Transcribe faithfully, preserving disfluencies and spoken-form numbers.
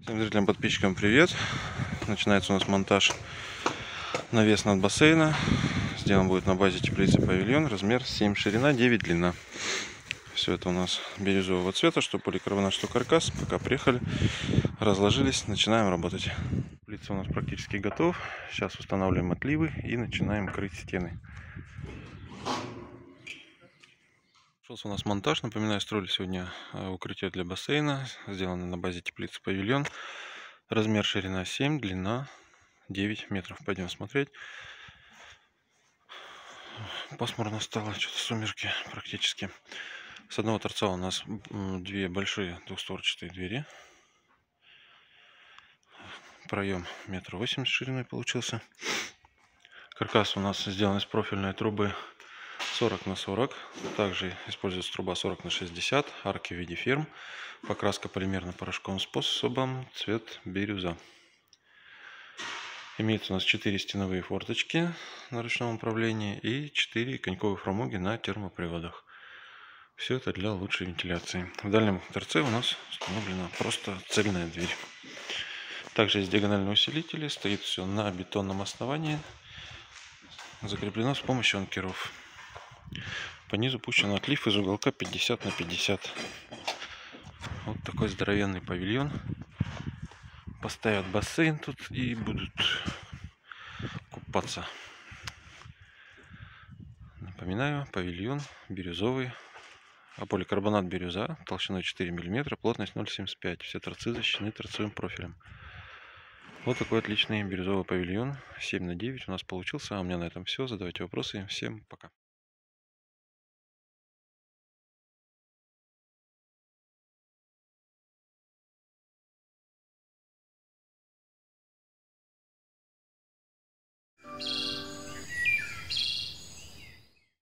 Всем зрителям, подписчикам привет! Начинается у нас монтаж навес над бассейна. Сделан будет на базе теплицы павильон. Размер семь ширина, девять длина. Все это у нас бирюзового цвета, что поликарбонат, что каркас. Пока приехали, разложились, начинаем работать. Теплица у нас практически готов. Сейчас устанавливаем отливы и начинаем крыть стены. Начался у нас монтаж. Напоминаю, строили сегодня укрытие для бассейна. Сделано на базе теплицы павильон. Размер ширина семь, длина девять метров. Пойдем смотреть. Пасмурно стало, что-то сумерки практически. С одного торца у нас две большие двухстворчатые двери. Проем метр восемьдесят шириной получился. Каркас у нас сделан из профильной трубы сорок на сорок. Также используется труба сорок на шестьдесят. Арки в виде ферм. Покраска полимерно-порошковым способом. Цвет бирюза. Имеется у нас четыре стеновые форточки на ручном управлении и четыре коньковые фрамуги на термоприводах. Все это для лучшей вентиляции. В дальнем торце у нас установлена просто цельная дверь. Также есть диагональные усилители. Стоит все на бетонном основании. Закреплено с помощью анкеров. По низу пущен отлив из уголка пятьдесят на пятьдесят. Вот такой здоровенный павильон. Поставят бассейн тут и будут купаться. Напоминаю, павильон бирюзовый, а поликарбонат бирюза толщиной четыре миллиметра, плотность ноль целых семьдесят пять. Все торцы защищены торцевым профилем. Вот такой отличный бирюзовый павильон семь на девять у нас получился. А у меня на этом все. Задавайте вопросы. Всем пока.